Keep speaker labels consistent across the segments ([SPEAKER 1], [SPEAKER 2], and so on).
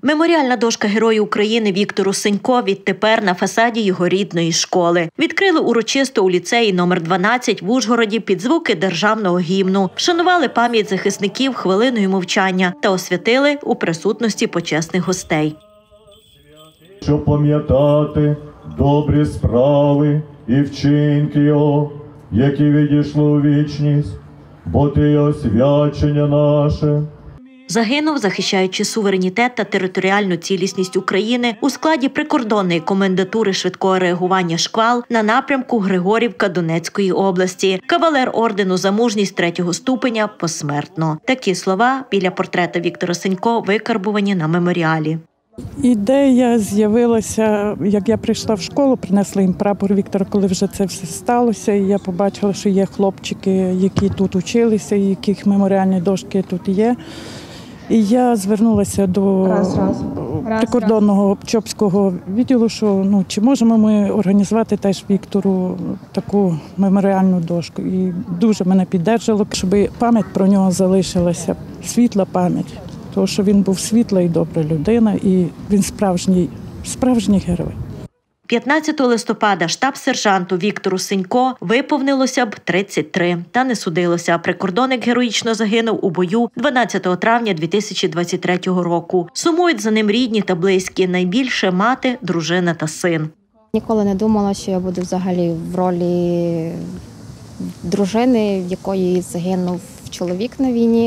[SPEAKER 1] Меморіальна дошка Герою України Віктору Сенько відтепер на фасаді його рідної школи. Відкрили урочисто у ліцеї номер 12 в Ужгороді під звуки державного гімну. Вшанували пам'ять захисників хвилиною мовчання та освятили у присутності почесних гостей.
[SPEAKER 2] Щоб пам'ятати добрі справи і вчинки його, які відійшли у вічність, бо ти є освячення наше.
[SPEAKER 1] Загинув, захищаючи суверенітет та територіальну цілісність України у складі прикордонної комендатури швидкого реагування «Шквал» на напрямку Григорівка Донецької області. Кавалер ордену за мужність 3-го ступеня посмертно. Такі слова біля портрета Віктора Сенько викарбувані на меморіалі.
[SPEAKER 3] Ідея з'явилася, як я прийшла в школу, принесла їм прапор Віктора, коли вже це все сталося. І я побачила, що є хлопчики, які тут училися, яких меморіальні дошки тут є. І я звернулася до прикордонного Чопського відділу, що чи можемо ми організувати теж Віктору таку меморіальну дошку. І дуже мене підтримало, щоб пам'ять про нього залишилася, світла пам'ять. Тому що він був світла і добра людина, і він справжній герой.
[SPEAKER 1] 15 листопада штаб-сержанту Віктору Сенько виповнилося б 33. Та не судилося. Прикордонник героїчно загинув у бою 12 травня 2023 року. Сумують за ним рідні та близькі, найбільше мати, дружина та син.
[SPEAKER 4] Ніколи не думала, що я буду взагалі в ролі дружини, в якої загинув чоловік на війні.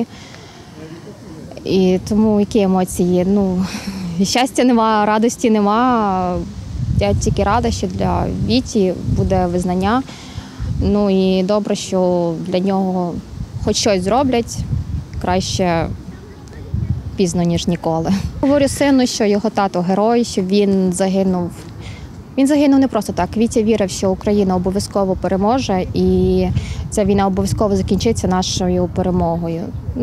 [SPEAKER 4] І тому які емоції? Щастя нема, радості нема. Я тільки рада, що для Віті буде визнання. І добре, що для нього хоч щось зроблять. Краще пізно, ніж ніколи. Говорю сину, що його тато герой, що він загинув. Він загинув не просто так. Вітя вірив, що Україна обов'язково переможе і ця війна обов'язково закінчиться нашою перемогою.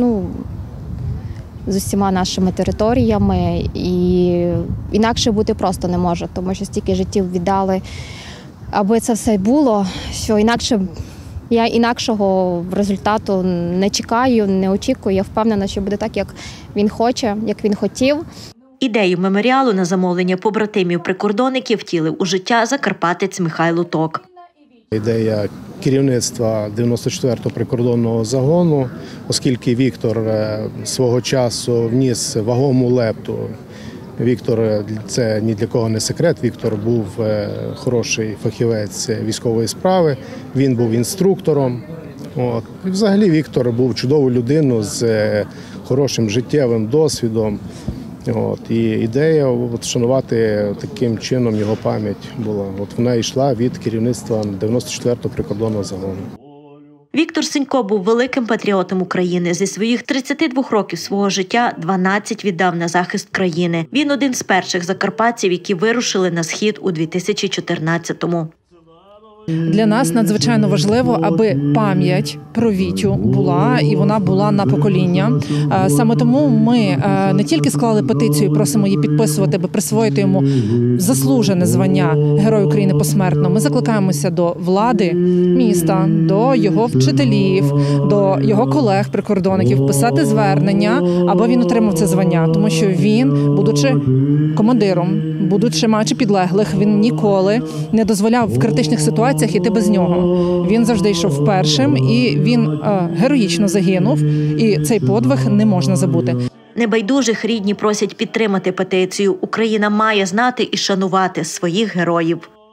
[SPEAKER 4] З усіма нашими територіями, і інакше бути просто не може, тому що стільки життів віддали, аби це все було, що я інакшого результату не чекаю, не очікую. Я впевнена, що буде так, як він хоче, як він хотів.
[SPEAKER 1] Ідею меморіалу на замовлення побратимів-прикордонників втілив у життя закарпатець Михайло Ток.
[SPEAKER 5] Ідея керівництва 94-го прикордонного загону, оскільки Віктор свого часу вніс вагому лепту. Віктор, це ні для кого не секрет, Віктор був хороший фахівець військової справи, він був інструктором. І взагалі Віктор був чудовою людиною з хорошим життєвим досвідом. І ідея вшанувати таким чином його пам'ять була. Вона йшла від керівництва 94-го прикордонного загону.
[SPEAKER 1] Віктор Сенько був великим патріотом України. Зі своїх 32 років свого життя 12 віддав на захист країни. Він один з перших закарпатців, які вирушили на схід у 2014-му.
[SPEAKER 6] Для нас надзвичайно важливо, аби пам'ять про Вітю була, і вона була на покоління. Саме тому ми не тільки склали петицію, просимо її підписувати, аби присвоїти йому заслужене звання Герой України посмертно. Ми закликаємося до влади міста, до його вчителів, до його колег-прикордонників писати звернення, аби він отримав це звання. Тому що він, будучи командиром, маючи підлеглих, він ніколи не дозволяв в критичних ситуаціях йти без нього. Він завжди йшов першим, і він героїчно загинув, і цей подвиг не можна забути.
[SPEAKER 1] Небайдужих рідні просять підтримати петицію. Україна має знати і шанувати своїх героїв.